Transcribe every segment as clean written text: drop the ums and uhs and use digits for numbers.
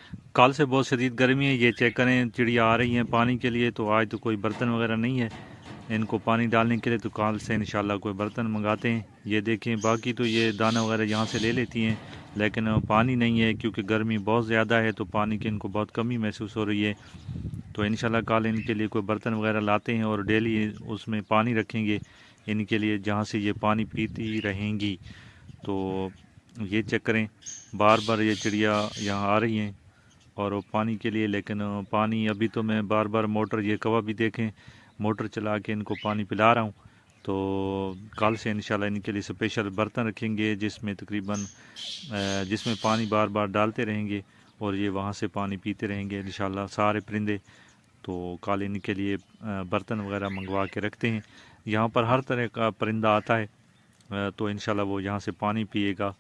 कल से बहुत शदीद गर्मी है। ये चेक करें, चिड़िया आ रही हैं पानी के लिए। तो आज तो कोई बर्तन वगैरह नहीं है इनको पानी डालने के लिए, तो कल से इंशाल्लाह कोई बर्तन मंगाते हैं। ये देखें, बाकी तो ये दाना वगैरह यहाँ से ले लेती हैं, लेकिन पानी नहीं है क्योंकि गर्मी बहुत ज़्यादा है, तो पानी की इनको बहुत कमी महसूस हो रही है। तो इंशाल्लाह कल इनके लिए कोई बर्तन वगैरह लाते हैं और डेली उसमें पानी रखेंगे इनके लिए, जहाँ से ये पानी पीती रहेंगी। तो ये चेक करें, बार बार ये चिड़िया यहाँ आ रही हैं और वो पानी के लिए, लेकिन पानी अभी तो मैं बार बार मोटर, ये कवा भी देखें, मोटर चला के इनको पानी पिला रहा हूँ। तो कल से इंशाल्लाह इनके लिए स्पेशल बर्तन रखेंगे जिसमें तकरीबन जिसमें पानी बार बार डालते रहेंगे और ये वहाँ से पानी पीते रहेंगे इंशाल्लाह सारे परिंदे। तो कल इनके लिए बर्तन वगैरह मंगवा के रखते हैं। यहाँ पर हर तरह का परिंदा आता है, तो इंशाल्लाह वो यहाँ से पानी पिएगा।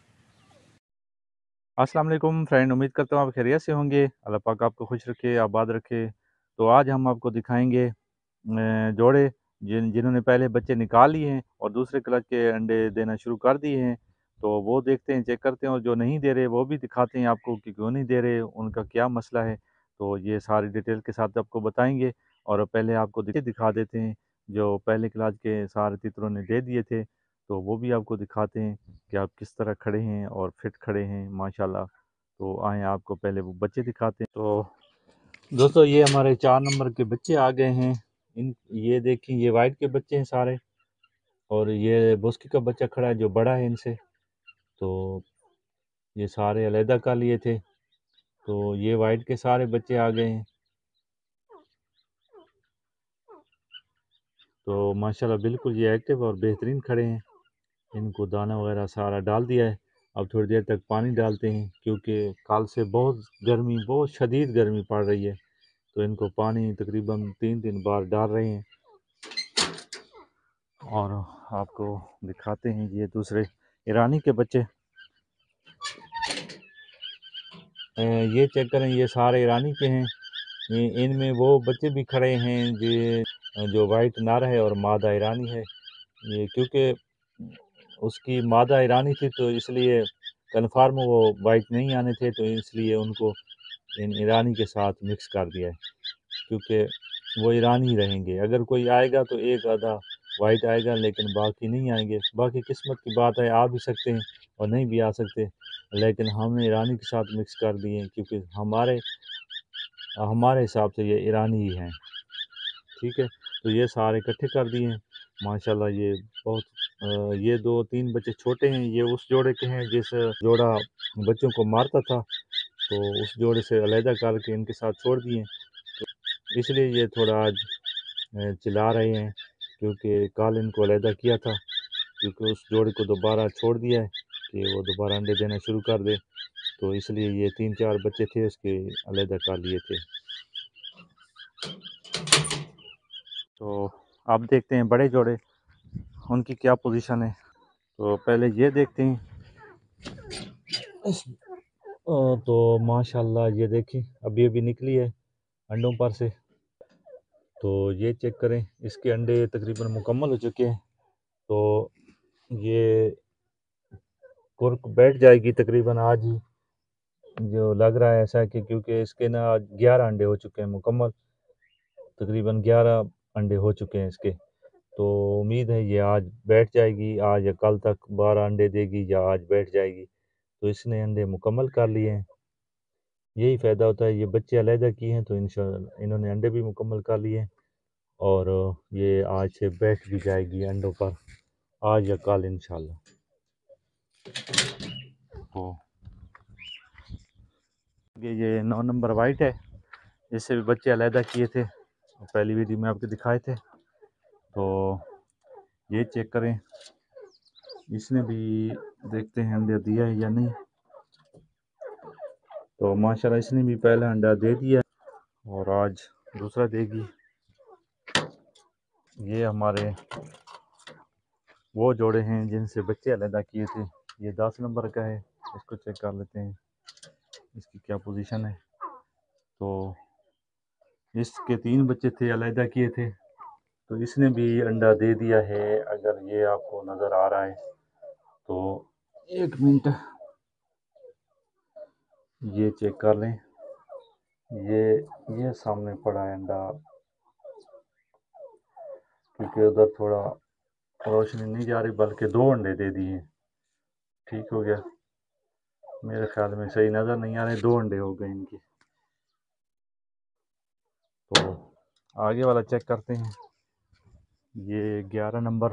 अस्सलाम वालेकुम फ्रेंड, उम्मीद करता हूँ आप खैरियत से होंगे। अल्लाह पाक आपको खुश रखे, आबाद रखे। तो आज हम आपको दिखाएंगे जोड़े जिन्होंने पहले बच्चे निकाल लिए हैं और दूसरे क्लच के अंडे देना शुरू कर दिए हैं। तो वो देखते हैं, चेक करते हैं, और जो नहीं दे रहे वो भी दिखाते हैं आपको कि क्यों नहीं दे रहे, उनका क्या मसला है। तो ये सारी डिटेल के साथ आपको बताएंगे। और पहले आपको दिखा देते हैं जो पहले क्लास के सारे तितरों ने दे दिए थे, तो वो भी आपको दिखाते हैं कि आप किस तरह खड़े हैं और फिट खड़े हैं माशाल्लाह। तो आए आपको पहले वो बच्चे दिखाते हैं। तो दोस्तों, ये हमारे 4 नंबर के बच्चे आ गए हैं। इन ये देखें, ये वाइट के बच्चे हैं सारे, और ये बुस्की का बच्चा खड़ा है जो बड़ा है इनसे। तो ये सारे अलहदा कर लिए थे। तो ये वाइट के सारे बच्चे आ गए हैं। तो माशाल्लाह बिल्कुल ये एक्टिव और बेहतरीन खड़े हैं। इनको दाना वगैरह सारा डाल दिया है। अब थोड़ी देर तक पानी डालते हैं क्योंकि कल से बहुत शदीद गर्मी पड़ रही है। तो इनको पानी तकरीबन 3 बार डाल रहे हैं। और आपको दिखाते हैं ये दूसरे ईरानी के बच्चे। ये चेक करें, ये सारे ईरानी के हैं। इनमें वो बच्चे भी खड़े हैं जो वाइट नर है और मादा ईरानी है। ये क्योंकि उसकी मादा ईरानी थी तो इसलिए कन्फर्म वो वाइट नहीं आने थे, तो इसलिए उनको इन ईरानी के साथ मिक्स कर दिया है, क्योंकि वो ईरानी ही रहेंगे। अगर कोई आएगा तो एक आधा वाइट आएगा, लेकिन बाकी नहीं आएंगे। बाकी किस्मत की बात है, आ भी सकते हैं और नहीं भी आ सकते, लेकिन हमने ईरानी के साथ मिक्स कर दिए हैं क्योंकि हमारे हमारे हिसाब से ये ईरानी ही हैं। ठीक है, तो ये सारे इकट्ठे कर दिए हैं माशाल्लाह। ये बहुत ये 2-3 बच्चे छोटे हैं। ये उस जोड़े के हैं जिस जोड़ा बच्चों को मारता था, तो उस जोड़े से अलहदा करके इनके साथ छोड़ दिए। तो इसलिए ये थोड़ा आज चिल्ला रहे हैं क्योंकि कल इनको अलहदा किया था, क्योंकि उस जोड़े को दोबारा छोड़ दिया है कि वो दोबारा अंडे देना शुरू कर दे। तो इसलिए ये 3-4 बच्चे थे उसके अलहदा कर लिए थे। तो अब देखते हैं बड़े जोड़े, उनकी क्या पोजीशन है। तो पहले ये देखते हैं। तो माशाल्लाह ये देखें, अभी अभी निकली है अंडों पर से। तो ये चेक करें, इसके अंडे तकरीबन मुकम्मल हो चुके हैं। तो ये कुर्क बैठ जाएगी तकरीबन आज ही, जो लग रहा है ऐसा कि क्योंकि इसके ना 11 अंडे हो चुके हैं मुकम्मल, तकरीबन 11 अंडे हो चुके हैं इसके। तो उम्मीद है ये आज बैठ जाएगी, आज या कल तक 12 अंडे देगी या आज बैठ जाएगी। तो इसने अंडे मुकम्मल कर लिए हैं। यही फ़ायदा होता है, ये बच्चे अलहदा किए हैं तो इंशाल्लाह इन्होंने अंडे भी मुकम्मल कर लिए हैं। और ये आज से बैठ भी जाएगी अंडों पर, आज या कल इंशाल्लाह। तो ये 9 नंबर वाइट है, इससे भी बच्चे अलहदा किए थे, पहली वीडियो में आपको दिखाए थे। तो ये चेक करें, इसने भी देखते हैं अंडा दिया है या नहीं। तो माशाल्लाह इसने भी पहला अंडा दे दिया और आज दूसरा देगी। ये हमारे वो जोड़े हैं जिनसे बच्चे अलहदा किए थे। ये 10 नंबर का है, इसको चेक कर लेते हैं इसकी क्या पोजीशन है। तो इसके 3 बच्चे थे, अलहदा किए थे, तो इसने भी अंडा दे दिया है, अगर ये आपको नज़र आ रहा है तो। 1 मिनट, ये चेक कर लें, ये सामने पड़ा है अंडा, क्योंकि उधर थोड़ा रोशनी नहीं जा रही, बल्कि 2 अंडे दे दिए। ठीक हो गया, मेरे ख्याल में सही नज़र नहीं आ रहे, 2 अंडे हो गए इनके। तो आगे वाला चेक करते हैं। ये 11 नंबर,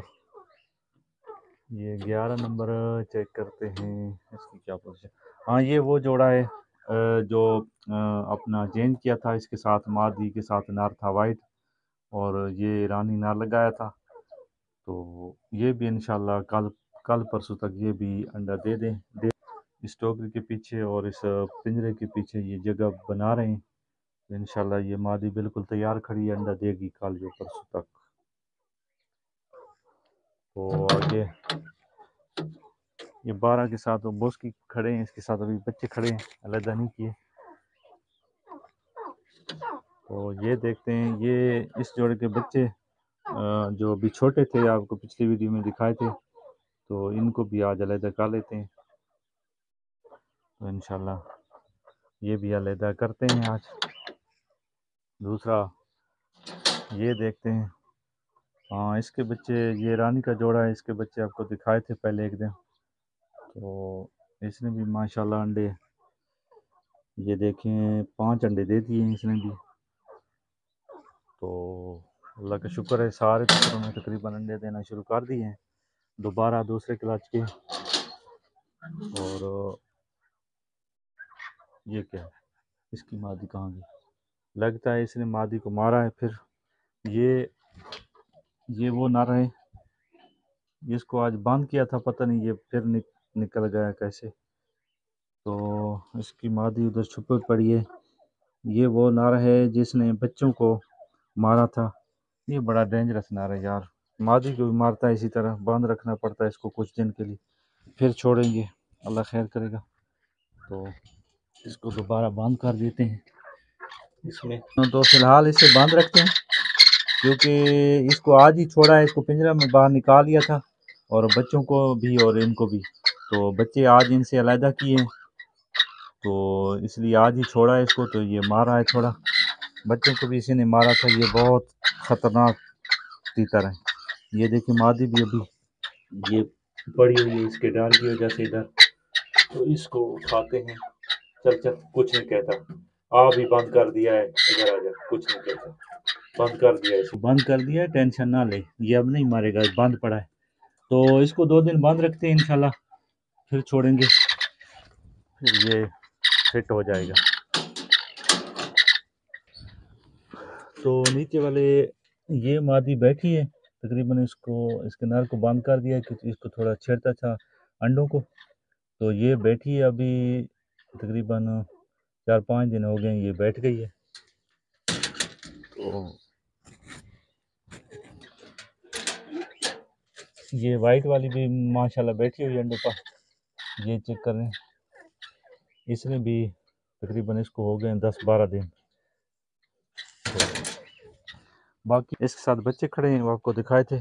ये 11 नंबर चेक करते हैं, इसकी क्या पोजीशन। हाँ, ये वो जोड़ा है जो अपना चेंज किया था, इसके साथ मादी के साथ नार था वाइट, और ये रानी नार लगाया था। तो ये भी इंशाल्लाह कल कल परसों तक ये भी अंडा दे दें। इस टोकरी के पीछे और इस पिंजरे के पीछे ये जगह बना रहे हैं, तो इंशाल्लाह ये मादी बिल्कुल तैयार खड़ी है, अंडा देगी कल या परसों तक। तो आगे ये 12 के साथ बोस की खड़े हैं, इसके साथ अभी बच्चे खड़े हैं, अलग नहीं किए। तो ये देखते हैं, ये इस जोड़े के बच्चे जो अभी छोटे थे, आपको पिछली वीडियो में दिखाए थे, तो इनको भी आज अलग कर लेते हैं। तो इंशाल्लाह ये भी अलग करते हैं आज। दूसरा ये देखते हैं, हाँ इसके बच्चे, ये रानी का जोड़ा है, इसके बच्चे आपको दिखाए थे पहले एक दिन। तो इसने भी माशाल्लाह अंडे, ये देखें 5 अंडे दे दिए इसने भी। तो अल्लाह का शुक्र है, सारे बच्चों में तकरीबन अंडे देना शुरू कर दिए हैं, दोबारा दूसरे क्लच के। और ये क्या है, इसकी मादी कहाँ गई, लगता है इसने मादी को मारा है। फिर ये वो ना रहे, इसको आज बंद किया था, पता नहीं ये फिर निकल गया कैसे। तो इसकी मादी उधर छुपी पड़ी है। ये वो नार है जिसने बच्चों को मारा था। ये बड़ा डेंजरस नार है यार, मादी को भी मारता है इसी तरह, बांध रखना पड़ता है इसको कुछ दिन के लिए, फिर छोड़ेंगे, अल्लाह खैर करेगा। तो इसको दोबारा बंद कर देते हैं इसमें। तो फिलहाल इसे बंद रखते हैं, क्योंकि इसको आज ही छोड़ा है, इसको पिंजरा में बाहर निकाल लिया था, और बच्चों को भी और इनको भी। तो बच्चे आज इनसे अलहदा किए हैं, तो इसलिए आज ही छोड़ा है इसको। तो ये मारा है थोड़ा, बच्चों को भी इसी ने मारा था। ये बहुत ख़तरनाक तीतर है। ये देखिए मादी भी अभी ये पड़ी हुई है इसके डर की वजह से इधर, तो इसको उठाते हैं। चल चल, कुछ नहीं कहता, आ भी बंद कर दिया है, इधर आ जा, कुछ नहीं कहता, बंद कर दिया है, इसको बंद कर दिया है, टेंशन ना ले, ये अब नहीं मारेगा, बंद पड़ा है। तो इसको 2 दिन बंद रखते हैं, इंशाल्लाह फिर छोड़ेंगे, फिर ये फिट हो जाएगा। तो नीचे वाले ये मादी बैठी है, तकरीबन इसको, इसके नर को बंद कर दिया क्योंकि इसको थोड़ा छेड़ता था अंडों को। तो ये बैठी है अभी, तकरीबन 4-5 दिन हो गए ये बैठ गई है। तो ये वाइट वाली भी माशाल्लाह बैठी हुई है अंडों पर, ये चेक कर रहे हैं, इसमें भी तकरीबन इसको हो गए 10-12 दिन। तो बाकी इसके साथ बच्चे खड़े हैं, वो आपको दिखाए थे।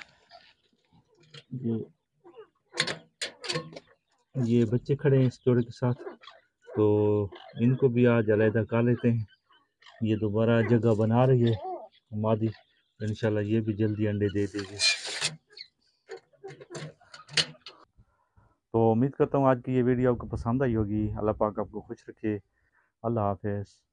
ये बच्चे खड़े हैं इस जोड़े के साथ, तो इनको भी आज अलहदा कर लेते हैं। ये दोबारा जगह बना रही है मादी, इंशाल्लाह ये भी जल्दी अंडे दे देगी। तो उम्मीद करता हूँ आज की ये वीडियो आपको पसंद आई होगी। अल्लाह पाक आपको खुश रखे। अल्लाह हाफ़िज़।